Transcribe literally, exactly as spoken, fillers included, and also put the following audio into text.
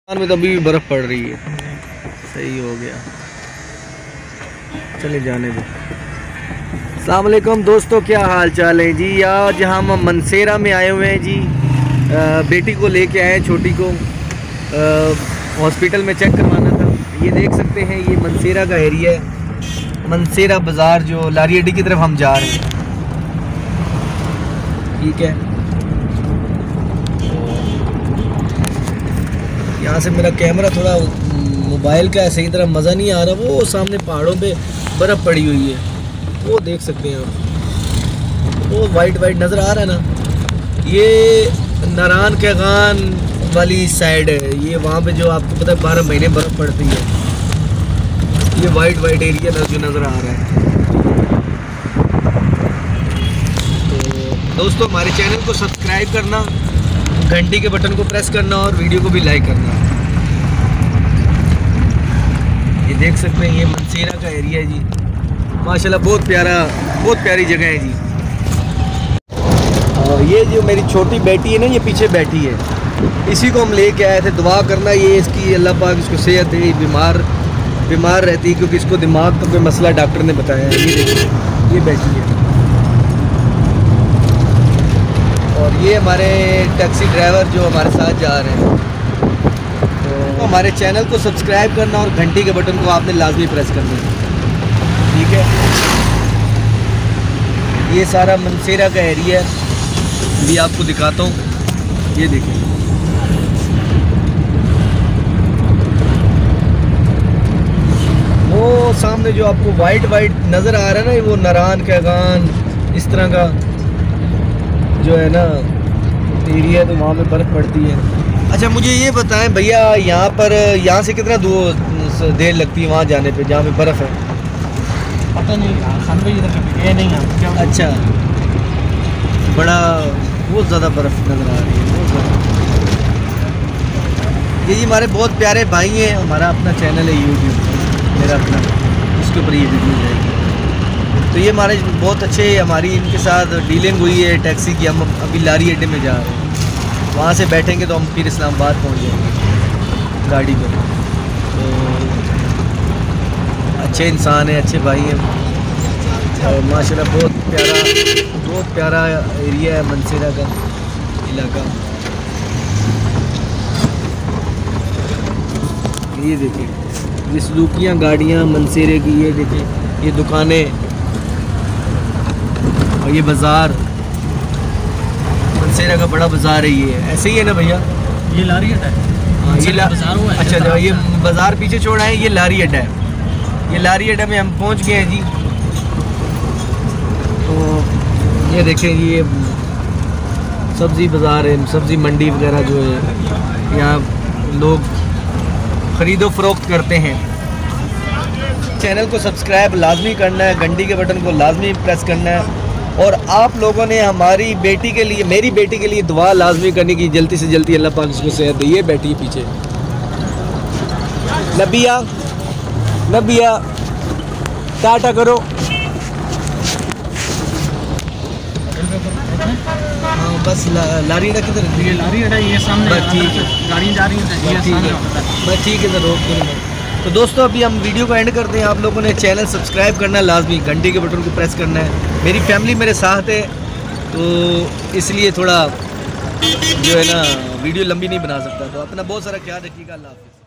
में तो अभी भी बर्फ़ पड़ रही है। सही हो गया, चले जाने दो। अस्सलाम वालेकुम दोस्तों, क्या हाल चाल है जी। आज हम मनसेरा में आए हुए हैं जी। आ, बेटी को लेके आए हैं, छोटी को हॉस्पिटल में चेक करवाना था। ये देख सकते हैं, ये मनसेरा का एरिया है। मनसेरा बाज़ार जो लारियडी की तरफ हम जा रहे हैं, ठीक है। यहाँ से मेरा कैमरा थोड़ा मोबाइल का सही तरह मज़ा नहीं आ रहा। वो सामने पहाड़ों पे बर्फ़ पड़ी हुई है, वो देख सकते हैं आप। वो वाइट वाइट नज़र आ रहा है ना, ये नारान कैगान वाली साइड है। ये वहाँ पे जो आपको पता है बारह महीने बर्फ़ पड़ती है। ये वाइट वाइट एरिया जो नज़र आ रहा है। तो दोस्तों, हमारे चैनल को सब्सक्राइब करना, घंटी के बटन को प्रेस करना और वीडियो को भी लाइक करना। ये देख सकते हैं, ये मनसेरा का एरिया है जी। माशाल्लाह बहुत प्यारा, बहुत प्यारी जगह है जी। और ये जो मेरी छोटी बेटी है ना, ये पीछे बैठी है, इसी को हम लेके आए थे। दुआ करना ये इसकी अल्लाह पाक इसको सेहत दे। बीमार बीमार रहती है क्योंकि इसको दिमाग का कोई मसला डॉक्टर ने बताया है। ये देखिए, ये बैठी है। और ये हमारे टैक्सी ड्राइवर जो हमारे साथ जा रहे हैं। तो हमारे चैनल को सब्सक्राइब करना और घंटी के बटन को आपने लाजमी प्रेस करना है, ठीक है। ये सारा मनसेरा का एरिया है, भी आपको दिखाता हूँ। ये देखिए, वो सामने जो आपको वाइट वाइट नज़र आ रहा है ना, वो नारान कैगान इस तरह का जो है ना एरिया, तो वहाँ पे बर्फ़ पड़ती है। अच्छा, मुझे ये बताएं भैया, यहाँ पर यहाँ से कितना दूर देर लगती है वहाँ जाने पे जहाँ पे बर्फ़ है? पता नहीं, ये नहीं है। अच्छा, बड़ा बहुत ज़्यादा बर्फ़ नज़र आ रही है, बहुत ज़्यादा। ये जी हमारे बहुत प्यारे भाई हैं, हमारा अपना चैनल है यूट्यूब, मेरा अपना, उसके ऊपर ये वीडियो जाएगी। तो ये हमारे बहुत अच्छे, हमारी इनके साथ डीलिंग हुई है टैक्सी की। हम अभी लारी अड्डे में जा रहे हैं, वहाँ से बैठेंगे तो हम फिर इस्लामाबाद पहुँच जाएंगे गाड़ी पर। तो अच्छे इंसान हैं, अच्छे भाई हैं, और माशाल्लाह बहुत प्यारा, बहुत प्यारा एरिया है मनसेरा का इलाका। ये देखिए, ये सलूकियाँ गाड़ियाँ मनसेरे की, ये देखिए, ये दुकानें और ये बाज़ार। मनसेरा का बड़ा बाज़ार है ये, ऐसे ही है ना भैया? ये लारी अड्डा है। हाँ, ये बाज़ार हुआ है। अच्छा अच्छा, ये बाज़ार पीछे छोड़ा है, ये लारी अड्डा है। ये लारी अड्डा में हम पहुंच गए हैं जी। तो ये देखें, ये सब्ज़ी बाज़ार है, सब्ज़ी मंडी वगैरह जो है, यहाँ लोग ख़रीदो फ़रोख्त करते हैं। चैनल को सब्सक्राइब लाजमी करना है, घंटी के बटन को लाजमी प्रेस करना है। और आप लोगों ने हमारी बेटी के लिए, मेरी बेटी के लिए दुआ लाजमी करने की, जल्दी से जल्दी अल्लाह पाक इसको सेहत दे। ये बैठी है पीछे, नबिया नबिया टाटा करो। हाँ बस, ला, लारी अड्डा किधर है? ये लारी अड्डा, ये सामने बस ठीक है, गाड़ियाँ जा रही हैं, ये सामने होता है। बस ठीक है, रोक दूँगा। तो दोस्तों, अभी हम वीडियो को एंड करते हैं। आप लोगों ने चैनल सब्सक्राइब करना है लाजमी, घंटी के बटन को प्रेस करना है। मेरी फैमिली मेरे साथ है, तो इसलिए थोड़ा जो है ना वीडियो लंबी नहीं बना सकता। तो अपना बहुत सारा ख्याल रखिएगा। अल्लाह हाफ़िज़।